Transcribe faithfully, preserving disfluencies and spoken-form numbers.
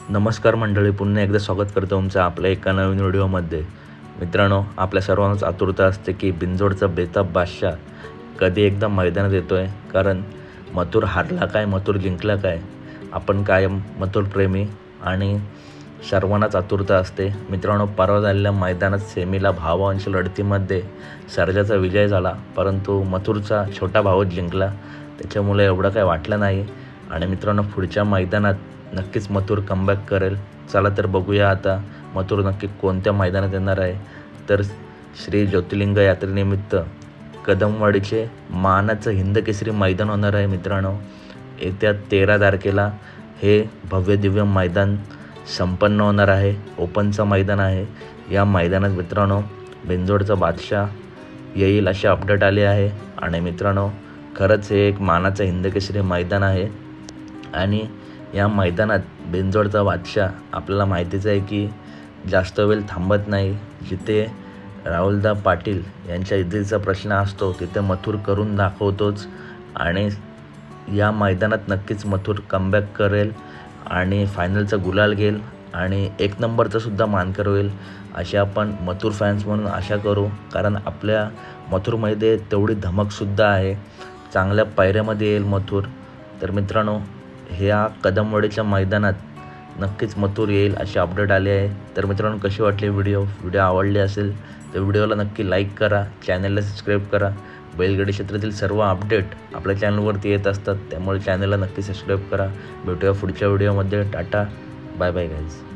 नमस्कार मंडळी, पुन्हा एकदा स्वागत करतो तुमचं आपल्या एका नवीन व्हिडिओमध्ये। मित्रांनो, आपल्या सर्वांनाच आतुरता असते की बिंजोडचा बेताब बादशाह कधी एकदा मैदानात येतोय। कारण मथुर हारला काय, मथुर जिंकला काय, आपण कायम मथुर प्रेमी आणि सर्वांनाच आतुरता असते। मित्रांनो, परवा झालेल्या मैदानात सेमीला भावांश लढतीमध्ये सर्जाचा विजय झाला, परंतु मथुरचा छोटा भाऊच जिंकला, त्याच्यामुळे एवढं काय वाटलं नाही। आणि मित्रांनो, पुढच्या मैदानात नक्कीच मथुर कमबॅक करेल। चला तर बघूया आता मथुर नक्की कोणत्या मैदानात येणार आहे। तर श्री ज्योतिर्लिंग यात्रेनिमित्त कदमवाडीचे मानाचं हिंद केसरी मैदान होणार आहे। मित्रांनो, येत्या तेरा तारखेला हे भव्य दिव्य मैदान संपन्न होणार आहे। ओपनचं मैदान आहे। या मैदानात मित्रांनो बिंजोडचा बादशाह येईल अशी अपडेट आली आहे। आणि मित्रांनो, खरंच हे एक मानाचं हिंद केसरी मैदान आहे आणि या मैदानात बिंजोडचा बादशाह आपल्याला माहितीच आहे की जास्त वेळ थांबत नाही। जिथे राहुलदा पाटील यांच्या इज्जतीचा प्रश्न असतो तिथे मथुर करून दाखवतोच आणि या मैदानात नक्कीच मथुर कमबॅक करेल आणि फायनलचा गुलाल घेईल आणि एक नंबरचा सुद्धा मानकर होईल अशी आपण मथुर फॅन्स म्हणून आशा करू। कारण आपल्या मथुरमध्ये तेवढी धमकसुद्धा आहे, चांगल्या पायऱ्यामध्ये येईल मथुर। तर मित्रांनो, ह्या कदमवाडीच्या मैदानात नक्कीच मथुर येईल अशी अपडेट आली आहे। तर मित्रांनो, कशी वाटली व्हिडिओ व्हिडिओ आवडली असेल तर व्हिडिओला नक्की लाईक करा, चॅनलला सबस्क्राईब करा। बैलगाडी क्षेत्रातील सर्व अपडेट आपल्या चॅनलवरती येत असतात, त्यामुळे चॅनलला नक्की सबस्क्राईब करा। भेटूया पुढच्या व्हिडिओमध्ये। टाटा, बाय बाय गाईज।